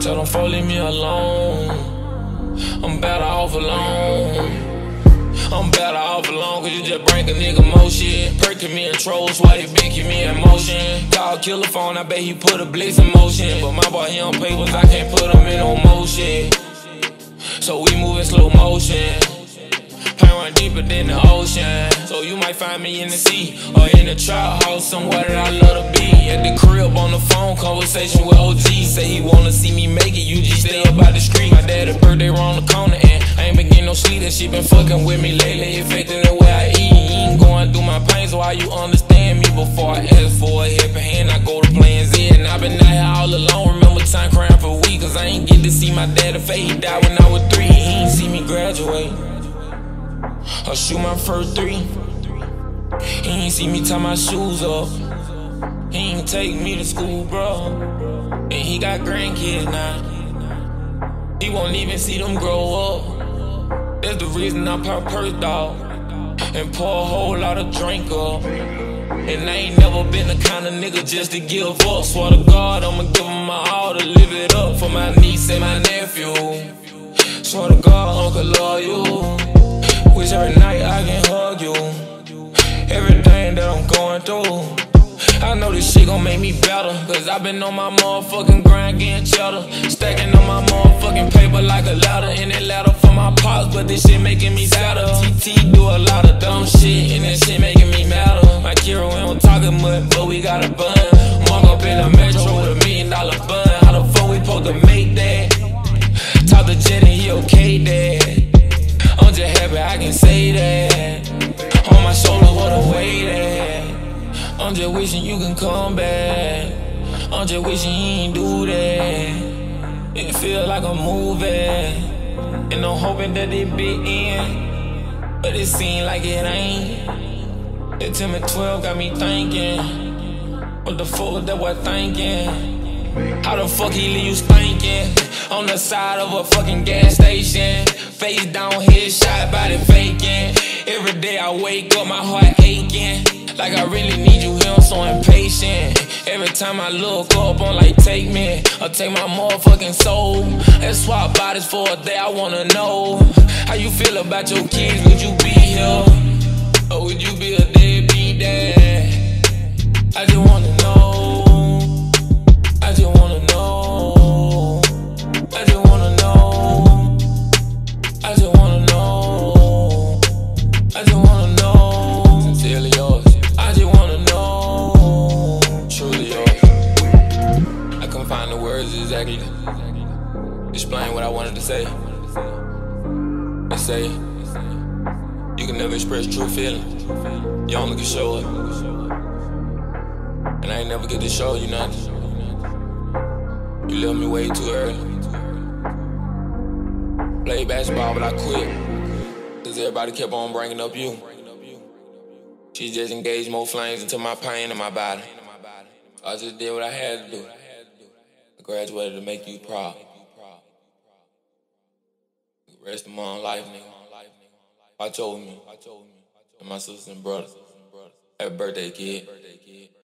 Tell them folk leave me alone. I'm better off alone. I'm better off alone, cause you just bring a nigga more shit. Perking me in trolls while they been keep me in motion. Call killer phone, I bet he put a blitz in motion. But my boy, he on papers, I can't put him in no motion. So we move in slow motion. Pain run deeper than the ocean. So you might find me in the sea or in the trap house, somewhere that I love to be. At the crib on the phone, conversation with OG. Say he wanna see me make it, you just stay up by the street. My daddy's birthday around the corner and I ain't been getting no sleep. That shit been fucking with me lately, affecting the way I eat. He ain't going through my pain, so how you understand me? Before I ask for a helping hand, I go to playing Z. And I been out here all alone, remember time crying for weeks, cause I ain't get to see my daddy face. He died when I was 3, he ain't see me graduate or shoot my first 3. He ain't see me tie my shoes up. He ain't take me to school, bro. And he got grandkids now. He won't even see them grow up. That's the reason I pop perks, dog, and pour a whole lot of drink up. And I ain't never been the kind of nigga just to give up. Swear to God, I'ma give him my all to live it up for my niece and my nephew. Swear to God, Uncle, love you. Wish every night I can hug you. Everything that I'm going through, I know this shit gon' make me better, cause I been on my motherfucking grind getting cheddar. Stacking on my motherfucking paper like a ladder. And that ladder for my pops, but this shit making me sadder. TT do a lot of dumb shit, and that shit making me madder. My Kira, we don't talking much, but we got a bun. Walk up in the metro with $1 million bun. How the fuck we supposed to make that? Talk to Jet and he okay, dad. I'm just happy I can say that. On my shoulders, what a weight at. I'm just wishing you can come back. I'm just wishing you ain't do that. It feel like a movie, and I'm hoping that it be in, but it seem like it ain't. That 10 and 12 got me thinking, what the fuck that was thinking? How the fuck he leave you stinking on the side of a fucking gas station? Face down, headshot, body faking. Every day I wake up, my heart aching, like I really need you here, I'm so impatient. Every time I look up, I'm like, take me, or take my motherfucking soul. Let's swap bodies for a day, I wanna know how you feel about your kids. Would you be here, or would you be a deadbeat dad? I just wanna know. I just wanna know. I just wanna know. I just wanna know. I just wanna know. Sincerely yours. I just wanna know. Truly yours. I couldn't find the words exactly to explain what I wanted to say. They say you can never express true feelings. You only can show it. And I ain't never get to show you nothing. You left me way too early. Played basketball, but I quit, cause everybody kept on bringing up you. She just engaged more flames into my pain and my body. So I just did what I had to do. I graduated to make you proud. The rest of my life, nigga. Watch over me and my sisters and brothers. Happy birthday, kid.